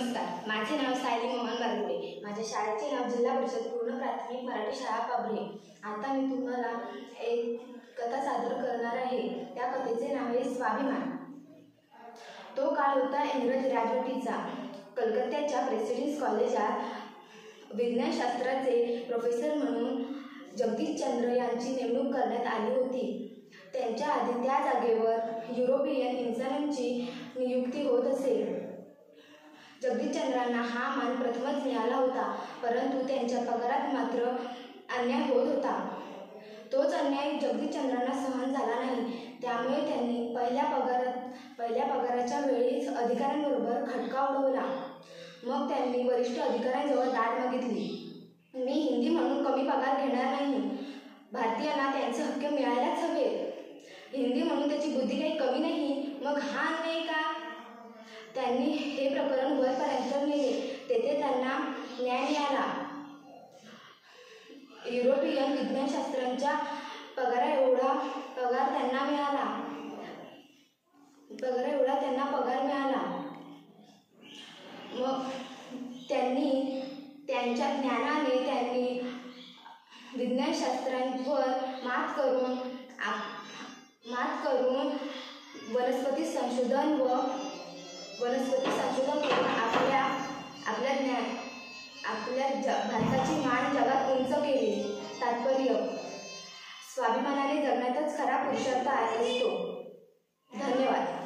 नमस्कार, माझे नाव सायली मोहन बारगुडे. माझ्या शाळेचे नाव जिल्हा परिषद पूर्ण प्राथमिक मराठी शाळा पाभरे. आता मी तुम्हाला एक कथा सादर करणार आहे. त्या कथेचे नाव आहे स्वाभिमान. तो काळ होता इंग्रज राजवटीचा. कलकत्त्याच्या प्रेसिडेन्सी कॉलेजात विज्ञानशास्त्राचे प्रोफेसर म्हणून जगदीशचंद्र यांची नेमणूक करण्यात आली होती. त्यांच्या आधी त्या जागेवर युरोपियन इंजिनियरांची नियुक्ती होत असे. जगदीशचंद्रांना हा मान प्रथमच मिळाला होता, परंतु त्यांच्या पगारात मात्र अन्याय होत होता. तोच अन्याय जगदीशचंद्रांना सहन झाला नाही. त्यामुळे त्यांनी पहिल्या पगाराच्या वेळीच अधिकाऱ्यांबरोबर खटका उडवला. मग त्यांनी वरिष्ठ अधिकाऱ्यांजवळ दाद मागितली. मी हिंदी म्हणून कमी पगार घेणार नाही. भारतीयांना त्यांचे हक्क मिळायलाच हवे. हिंदी म्हणून त्याची बुद्धी काही कमी नाही, मग हा अन्याय का? त्यांनी हे प्रकरण वरपर्यंत नेले. तेथे त्यांना न्याय मिळाला. युरोपियन विज्ञानशास्त्रांच्या पगार एवढा त्यांना मिळाला. मग त्यांच्या ज्ञानाने त्यांनी विज्ञानशास्त्रांवर मात करून वनस्पती संशोधन करून आपल्या भारताची मान जगात उंच केली. तात्पर्य: स्वाभिमानाने जगण्यातच खरा पुरुषार्थ असतो. धन्यवाद.